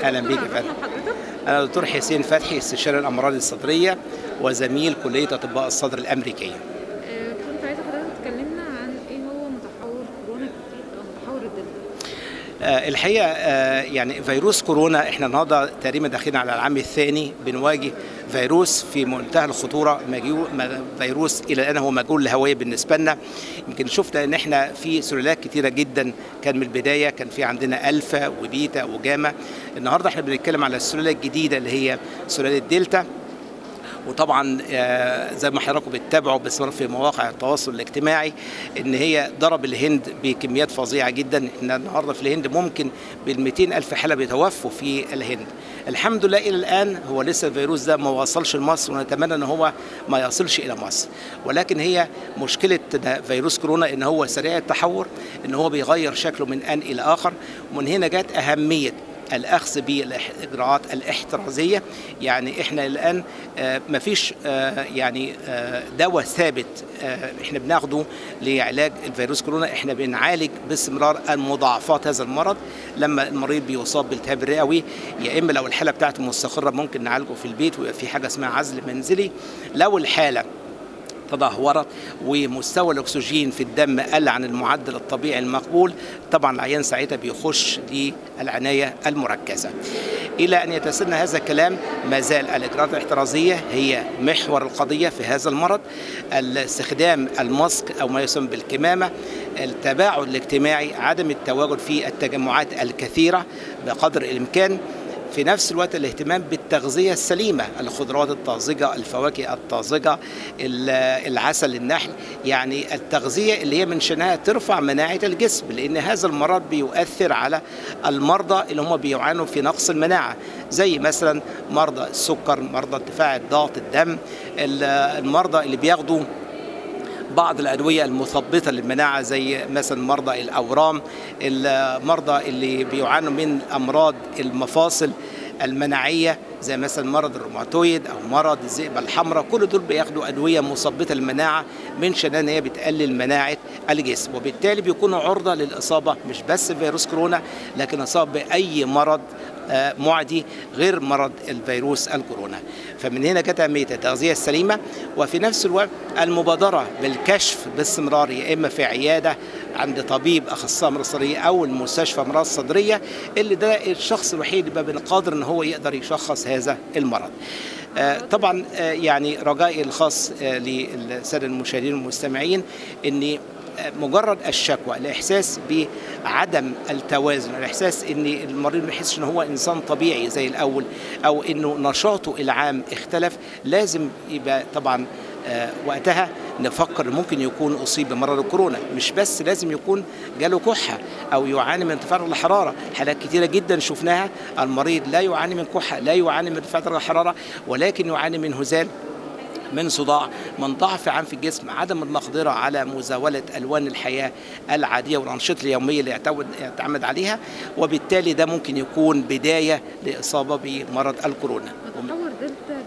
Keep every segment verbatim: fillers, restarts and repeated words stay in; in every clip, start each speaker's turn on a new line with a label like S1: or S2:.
S1: اهلا بيك يا فندم. انا دكتور حسين فتحي، استشاري الامراض الصدريه وزميل كليه اطباء الصدر الامريكيه.
S2: كنت عايزه حضرتك تكلمنا عن ايه هو متحور كورونا الجديد او متحور الدلتا.
S1: الحقيقه يعني فيروس كورونا احنا النهارده تقريبا داخلين على العام الثاني بنواجه فيروس في منتهى الخطوره، فيروس الى الان هو مجهول الهويه بالنسبه لنا. يمكن شفنا ان احنا في سلالات كتيره جدا، كان من البدايه كان في عندنا الفا وبيتا وجاما. النهارده احنا بنتكلم على السلاله الجديده اللي هي سلاله دلتا، وطبعا زي ما حضراتكم بتتابعوا باستمرار في مواقع التواصل الاجتماعي ان هي ضرب الهند بكميات فظيعه جدا. احنا النهارده في الهند ممكن بال مئتين ألف حاله بيتوفوا في الهند. الحمد لله الى الان هو لسه الفيروس ده ما وصلش لمصر، ونتمنى ان هو ما يصلش الى مصر، ولكن هي مشكله فيروس كورونا ان هو سريع التحور، ان هو بيغير شكله من ان الى اخر. ومن هنا جت اهميه الأخذ بالإجراءات الاحترازية. يعني إحنا الآن ما فيش يعني دواء ثابت إحنا بناخده لعلاج الفيروس كورونا، إحنا بنعالج باستمرار المضاعفات هذا المرض. لما المريض بيصاب بالالتهاب الرئوي، يا إما لو الحالة بتاعته مستقرة ممكن نعالجه في البيت ويبقى في حاجة اسمها عزل منزلي. لو الحالة تدهورت ومستوى الاكسجين في الدم قل عن المعدل الطبيعي المقبول، طبعا العيان ساعتها بيخش للعنايه المركزه. الى ان يتسنى هذا الكلام ما زال الاجراءات الاحترازيه هي محور القضيه في هذا المرض. استخدام الماسك او ما يسمى بالكمامه، التباعد الاجتماعي، عدم التواجد في التجمعات الكثيره بقدر الامكان. في نفس الوقت الاهتمام بالتغذية السليمة، الخضروات الطازجة، الفواكه الطازجة، العسل النحل، يعني التغذية اللي هي من شأنها ترفع مناعة الجسم، لأن هذا المرض بيؤثر على المرضى اللي هم بيعانوا في نقص المناعة، زي مثلا مرضى السكر، مرضى ارتفاع ضغط الدم، المرضى اللي بياخدوا بعض الأدوية المثبطة للمناعة زي مثلا مرضى الأورام، المرضى اللي بيعانوا من أمراض المفاصل المناعية زي مثلا مرض الروماتويد أو مرض الذئبة الحمراء. كل دول بياخدوا أدوية مثبطة للمناعة من شأنها إن هي بتقلل مناعة الجسم، وبالتالي بيكونوا عرضة للإصابة مش بس فيروس كورونا، لكن إصابة بأي مرض معدي غير مرض الفيروس الكورونا. فمن هنا جت أهمية التغذية السليمة، وفي نفس الوقت المبادرة بالكشف باستمرار، يا إما في عيادة عند طبيب أخصائي أمراض صدرية أو المستشفى أمراض صدرية، اللي ده الشخص الوحيد اللي بيبقى قادر إن هو يقدر يشخص هذا المرض. آه طبعا آه يعني رجائي الخاص آه للسادة المشاهدين والمستمعين ان مجرد الشكوى، الاحساس بعدم التوازن، الاحساس ان المريض ما يحسش ان هو انسان طبيعي زي الاول، او انه نشاطه العام اختلف، لازم يبقى طبعا آه وقتها نفكر ممكن يكون اصيب بمرض الكورونا. مش بس لازم يكون جاله كحه او يعاني من ارتفاع درجه الحراره، حالات كتيره جدا شفناها المريض لا يعاني من كحه، لا يعاني من ارتفاع درجه الحراره، ولكن يعاني من هزال، من صداع، من ضعف عام في الجسم، عدم المقدرة على مزاولة ألوان الحياة العادية والأنشطة اليومية اللي يعتمد عليها، وبالتالي ده ممكن يكون بداية لإصابة بمرض الكورونا.
S2: متحور دلتا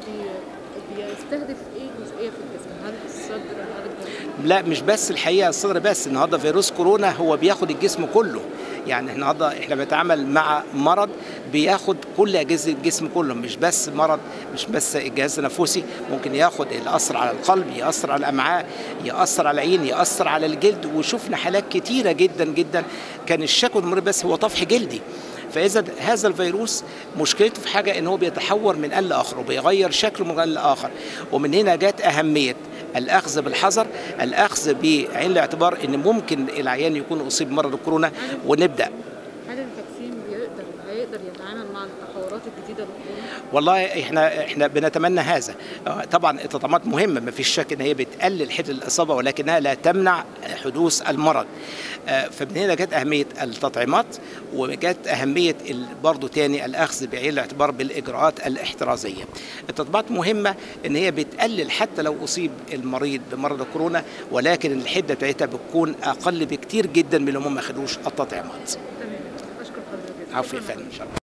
S2: بيستهدف إيه جزئية في الجسم؟ هل الصدر، هل الجسم؟
S1: لا مش بس الحقيقة الصدر بس، النهارده فيروس كورونا هو بياخد الجسم كله. يعني احنا النهارده احنا بنتعامل مع مرض بياخد كل اجهزه الجسم كله، مش بس مرض، مش بس الجهاز التنفسي، ممكن ياخد ياثر على القلب، ياثر على الامعاء، ياثر على العين، ياثر على الجلد. وشفنا حالات كتيره جدا جدا كان الشكوى المريض بس هو طفح جلدي. فاذا هذا الفيروس مشكلته في حاجه ان هو بيتحور من ان لاخر وبيغير شكله من ان لاخر، ومن هنا جت اهميه الأخذ بالحذر، الأخذ بعين الاعتبار إن ممكن العيان يكون أصيب بمرض الكورونا ونبدأ.
S2: هل الفاكسين بيقدر هيقدر يتعامل مع التحورات الجديدة للكورونا؟
S1: والله احنا احنا بنتمنى هذا. طبعا التطعيمات مهمة، ما فيش شك إن هي بتقلل حدة الإصابة ولكنها لا تمنع حدوث المرض. فمن هنا جت أهمية التطعيمات، وجت أهمية برضه تاني الأخذ بعين الاعتبار بالإجراءات الاحترازية. التطعيمات مهمة إن هي بتقلل حتى لو أصيب المريض بمرض الكورونا، ولكن الحدة بتاعتها بتكون أقل بكتير جدا من اللي هم ما خدوش التطعيمات.
S2: تمام، أشكر حضرتك.
S1: عفوا يا فندم.